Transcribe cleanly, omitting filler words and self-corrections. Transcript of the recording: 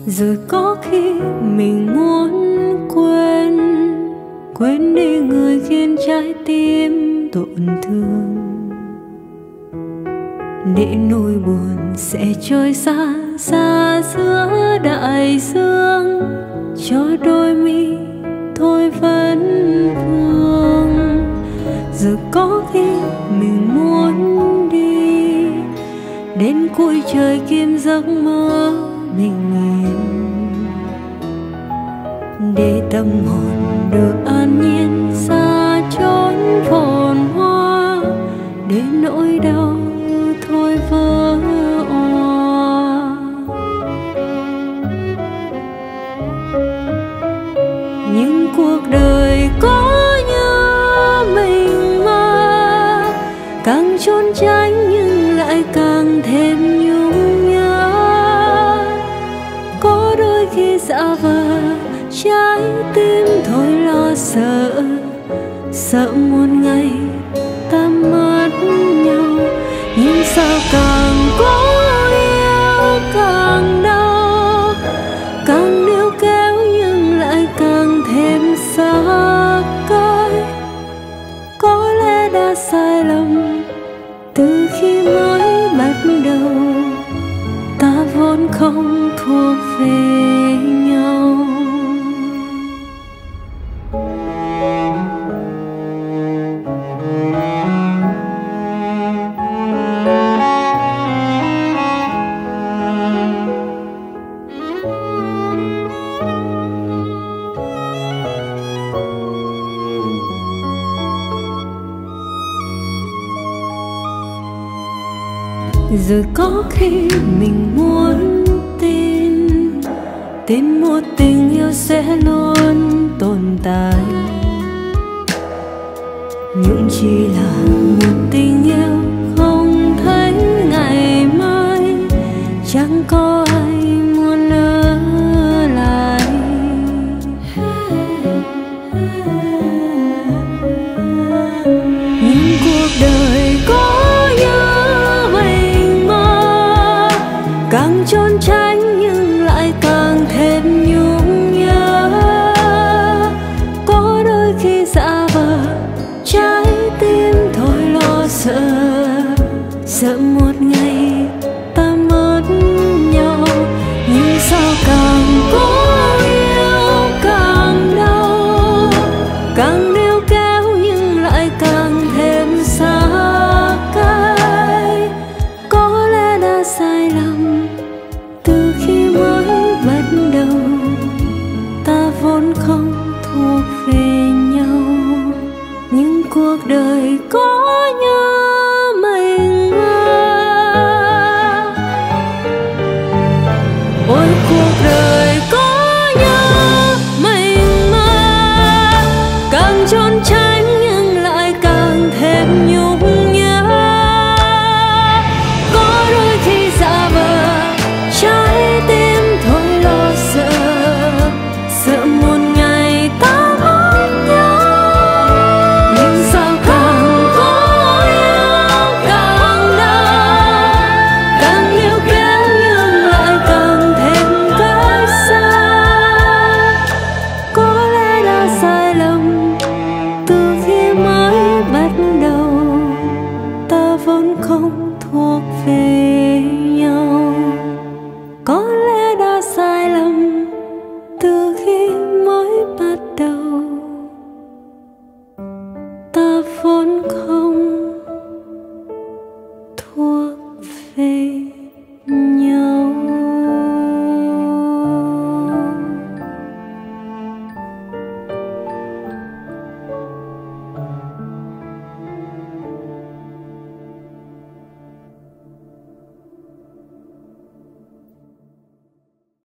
Rồi có khi mình muốn quên đi người khiến trái tim tổn thương, để nỗi buồn sẽ trôi xa xa giữa đại dương, cho đôi mi thôi vẫn vương. Rồi có khi mình muốn đi đến cuối trời kim giấc mơ bình yên, để tâm hồn được an nhiên xa chốn phồn hoa, để nỗi đau thôi vỡ òa. Nhưng cuộc đời có như mình mà, càng trốn tránh nhưng lại càng thêm nhung nhớ. Có đôi khi giả vờ trái tim thôi lo sợ, sợ một ngày ta mất nhau. Nhưng sao càng cố yêu càng đau, càng níu kéo nhưng lại càng thêm xa cách. Có lẽ đã sai lầm từ khi mới bắt đầu, ta vốn không thuộc về nhau. Rồi có khi mình muốn tin một tình yêu sẽ luôn tồn tại, nhưng chỉ là một tình yêu không thấy ngày mai. Chẳng có ai muốn ở lại. Nhưng cuộc đời có càng trốn tránh nhưng lại càng thêm nhung nhớ. Có đôi khi giả vờ trái tim thôi lo sợ, sợ một ngày ta mất nhau. Nhưng sao càng cố yêu càng đau, càng níu kéo nhưng lại càng thêm xa cách. Có lẽ đã sai lầm từ khi mới bắt đầu, ta vốn không thuộc về nhau. Nhưng cuộc đời có như mình mà, ôi cuộc đời có như mình mà, càng trốn tránh nhưng lại càng thêm nhung nhớ. Có đôi khi giả vờ trái tim thôi lo sợ, sợ một ngày ta mất nhau. Nhưng sao càng cố yêu càng đau, càng níu kéo nhưng lại càng thêm cách xa. Có lẽ đã sai lầm từ khi mới bắt đầu, ta vốn không thuộc về